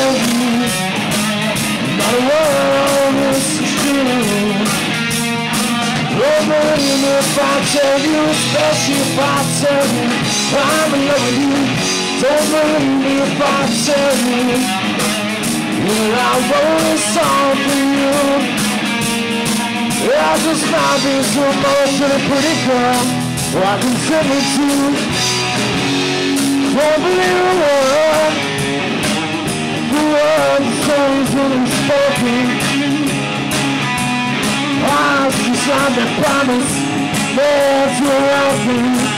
tell you, not a word is true. Don't believe me if I tell you, especially if I tell you I'm in love with you. Don't believe me if I tell you that I wrote this song for you. I just found this emotional pretty girl who I can send it to. Don't believe a word, the words songs unspoken. I just like that promise that you're welcome.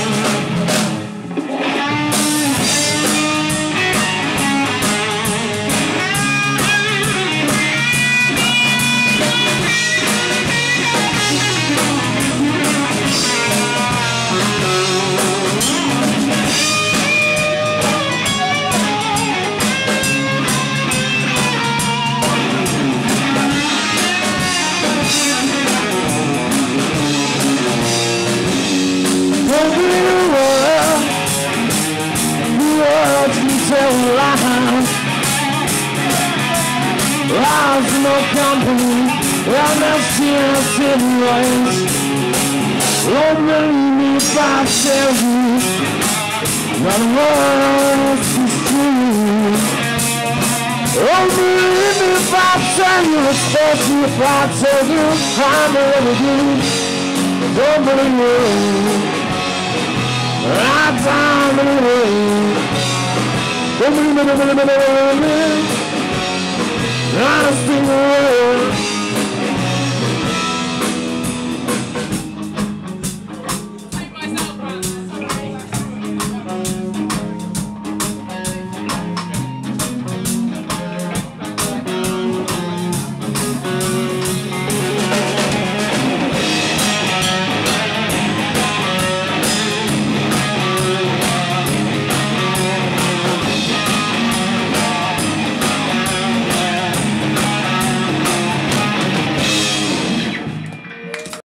Lies no company, I'm not serious anyways. Don't believe me if I tell you, not a word is true. Don't believe me if I tell you, especially if I tell you I'm in love with you. Don't believe me, I'm in love with you. Don't believe me, don't believe me. Honestly,